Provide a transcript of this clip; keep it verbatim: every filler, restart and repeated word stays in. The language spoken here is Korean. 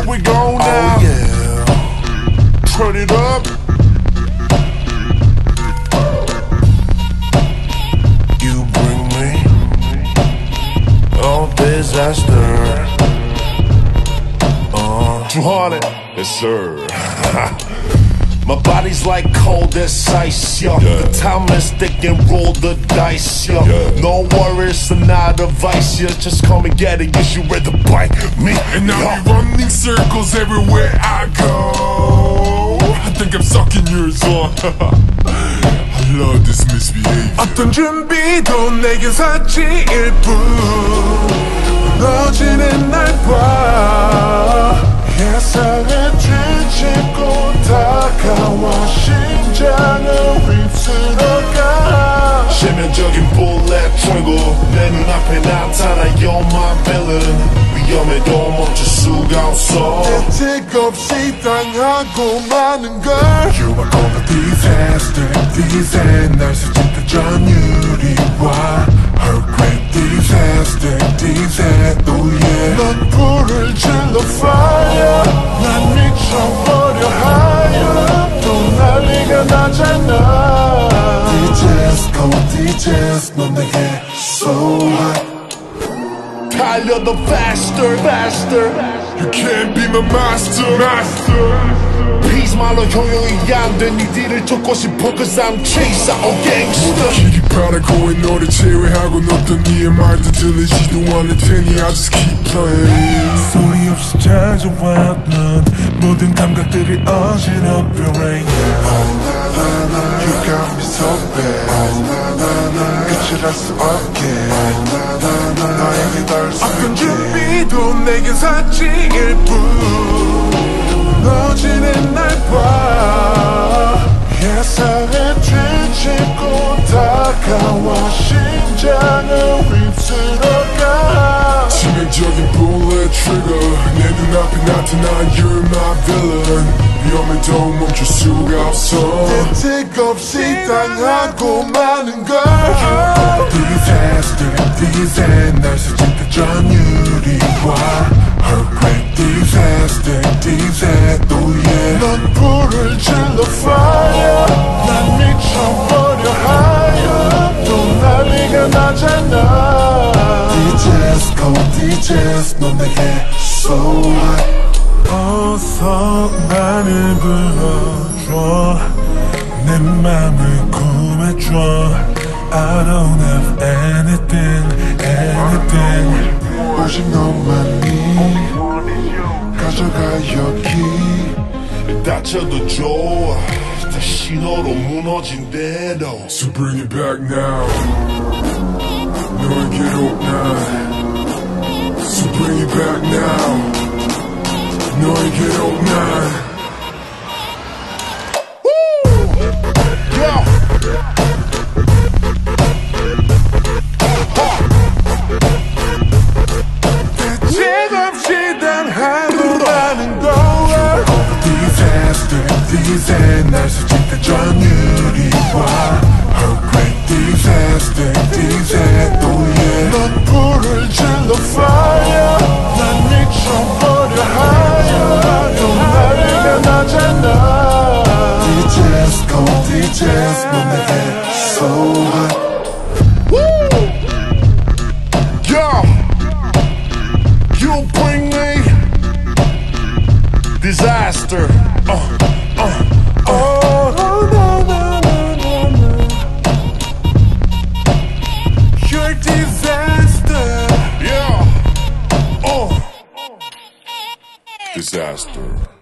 we go now. Oh yeah. Turn it up. You bring me oh disaster. Uh, two hundred. Yes, sir. My body's like cold as ice, yo. Yeah. The time is thick and roll the dice, yo. Yeah. No worries, I'm not a vice, yo. Just come and get it, yes, you ready to bite me. And now we running circles everywhere I go. I think I'm sucking yours on. I love this misbehavior. 어떤 준비도 내겐 사치일 뿐. 무너지는 날 봐. 예상을 뒤집고 다가와 심장을 휩쓸어가. 치명적인 bullet 들고 내 눈앞에 나타나 You're my villain. 위험해도 멈출 수가 없어. 대책 없이 당하고 마는 걸. You are gonna disaster, disaster. 날 스쳤던 전율이와 Her great disaster, disaster, oh yeah. 넌 불을 질러 fire. 난 미쳐버려 higher. 또 난리가 나잖아. 디제스, cold 디제스. 넌 내게 so hot. 달려 더 faster, faster. You can't be my master, master. Peace 말로 효용이 안돼 니들을 쫓고 싶어 cause I'm chase I'm gangster. 길이 바라고 너를 제외하고 어떤 이의 말도 들리지도 않을 테니 I just keep playing. 소리 없이 찾아와 넌 모든 감각들이 어지럽혀 right now. You got me so bad. 끝을 알 수 없게 나에게 널 어떤 준비도 내겐 사치일 뿐. 무너지는 날 봐. 예상을 뒤집고 다가와 심장을 휩쓸어가. 치명적인 bullet trigger 내 눈앞에 나타난 You're my villain. 위험해도 멈출 수가 없어. 대책 없이 당하고 마는 걸. Disaster, disaster. 날 스쳤던 전율이와 Her great disaster, disaster, oh yeah. 넌 불을 질러 fire. 난 미쳐버려 higher. 또 난리가 나잖아. 디제스, cold 디제스. 넌 내게 so hot. 어서 나를 불러줘 내 맘을 구해줘 I don't have anything, anything 오직 너만이 가져가 여기. 다쳐도 좋아 다시 너로 무너진 대로. So bring it back now. 너에게로 난 So bring it back now. 너에게로 난 대책 없이 당하고 마는 거야. Disaster, disaster. 날 스쳤던 전율이와 Her great disaster, disaster, oh yeah. 넌 불을 질러 fire. 난 미쳐버려 higher. 또 난리가 나잖아. 디제스, cold 디제스. 넌 내게 so hot. Yo, you bring me disaster. Uh, uh, uh. Oh, no, no, no, no, no. You're disaster. Yeah. Oh. Disaster.